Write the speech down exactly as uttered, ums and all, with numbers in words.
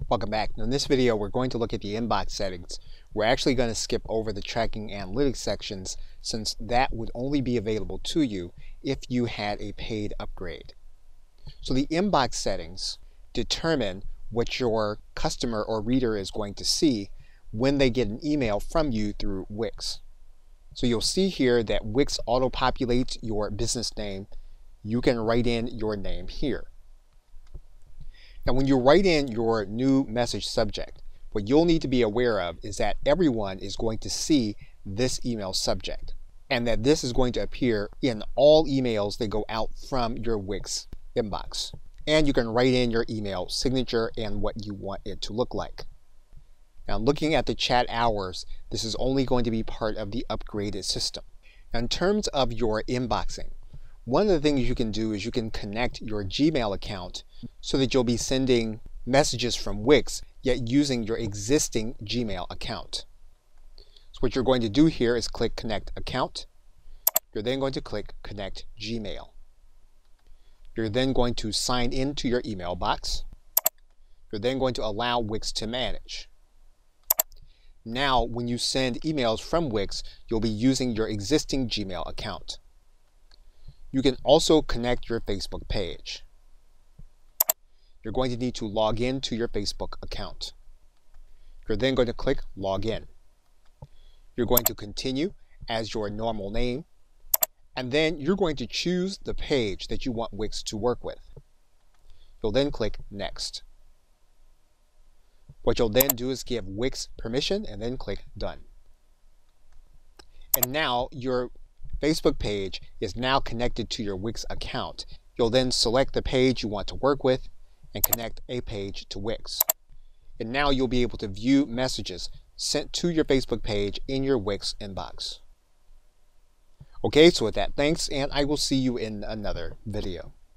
Welcome back. Now in this video we're going to look at the inbox settings. We're actually going to skip over the tracking analytics sections since that would only be available to you if you had a paid upgrade. So the inbox settings determine what your customer or reader is going to see when they get an email from you through Wix. So you'll see here that Wix auto-populates your business name. You can write in your name here. Now when you write in your new message subject, what you'll need to be aware of is that everyone is going to see this email subject and that this is going to appear in all emails that go out from your Wix inbox. And you can write in your email signature and what you want it to look like. Now looking at the chat hours, this is only going to be part of the upgraded system. Now in terms of your inboxing, one of the things you can do is you can connect your Gmail account so that you'll be sending messages from Wix yet using your existing Gmail account. So what you're going to do here is click Connect Account. You're then going to click Connect Gmail. You're then going to sign into your email box. You're then going to allow Wix to manage. Now when you send emails from Wix, you'll be using your existing Gmail account. You can also connect your Facebook page. You're going to need to log in to your Facebook account. You're then going to click Login. You're going to continue as your normal name, and then you're going to choose the page that you want Wix to work with. You'll then click Next. What you'll then do is give Wix permission and then click Done. And now your Facebook page is now connected to your Wix account. You'll then select the page you want to work with and connect a page to Wix. And now you'll be able to view messages sent to your Facebook page in your Wix inbox. Okay, so with that, thanks, and I will see you in another video.